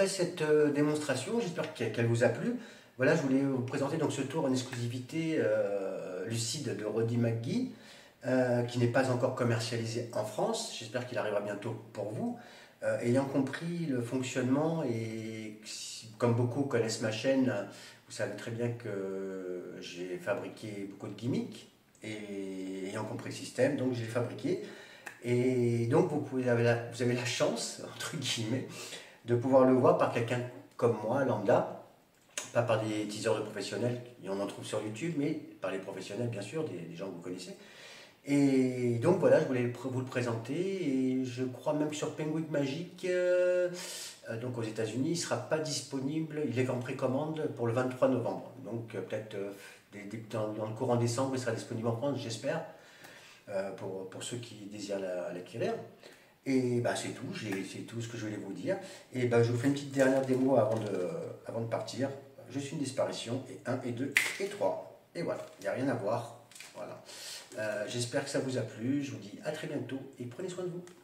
après cette démonstration, j'espère qu'elle vous a plu. Voilà, je voulais vous présenter donc ce tour en exclusivité lucide de Roddy McGee, qui n'est pas encore commercialisé en France. J'espère qu'il arrivera bientôt pour vous. Ayant compris le fonctionnement et comme beaucoup connaissent ma chaîne, vous savez très bien que j'ai fabriqué beaucoup de gimmicks et ayant compris le système, donc j'ai fabriqué. Et donc vous avez la chance, entre guillemets, de pouvoir le voir par quelqu'un comme moi, lambda, pas par des teasers de professionnels, et on en trouve sur YouTube, mais par les professionnels bien sûr, des gens que vous connaissez. Et donc voilà, je voulais vous le présenter, et je crois même que sur Penguin Magic, donc aux États-Unis, il ne sera pas disponible, il est en précommande pour le 23 novembre. Donc peut-être dans le courant décembre, il sera disponible en France, j'espère, pour ceux qui désirent l'acquérir. Et bah, c'est tout ce que je voulais vous dire. Et bah, je vous fais une petite dernière démo avant de partir. Je suis une disparition, et 1, et 2, et 3. Et voilà, il n'y a rien à voir. Voilà. J'espère que ça vous a plu. Je vous dis à très bientôt et prenez soin de vous.